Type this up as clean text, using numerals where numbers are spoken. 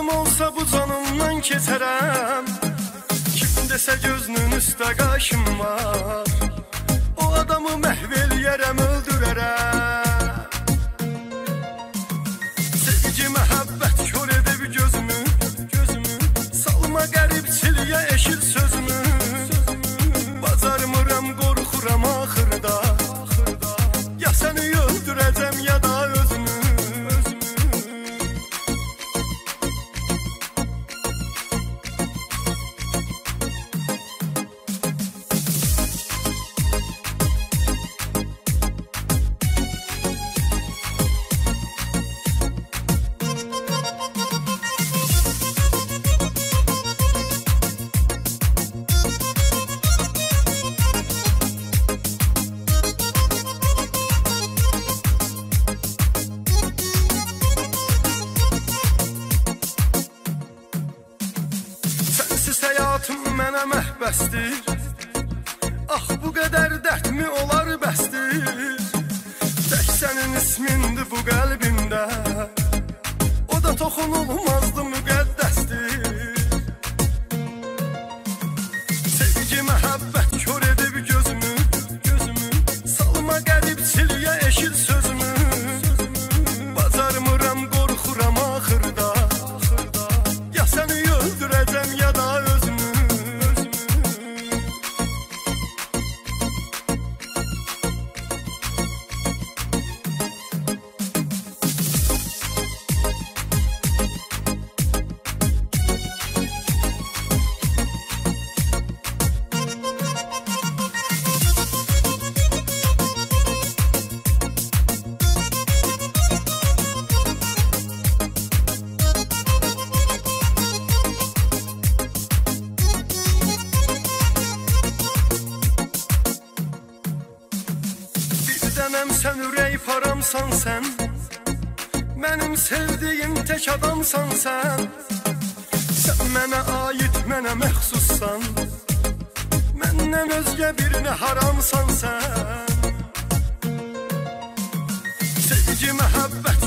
olsa bu canımdan keçərəm. Kim desə gözünün üstə qaşım var, o adamı məhv eləyərəm, öldürərəm. Sevgi, məhəbbət kör edib gözümü, salma qəribçiliyə eşit sözümü. Bacarmıram, qorxuram axırda, ya səni öldürəcəm ya da özümü. Həyatım mənə məhbəsdir, ah bu qədər dərdmi olar bəsdir. Tək sənin ismindir bu qəlbimdə, o da toxunulmazdı, müqəddəsdir. Sevgi, məhəbbət kör edib gözümü, salma qəribçiliyə eşit sözümü. Bacarmıram, qorxuram axırda, ya səni öldürəcəm ya da özümü. Sən ürək paramsan sən, mənim sevdiyim tək adamsan sən. Sən mənə aid, mənə məxsussan, məndən özgə birinə haramsan sən. Sevgi, məhəbbət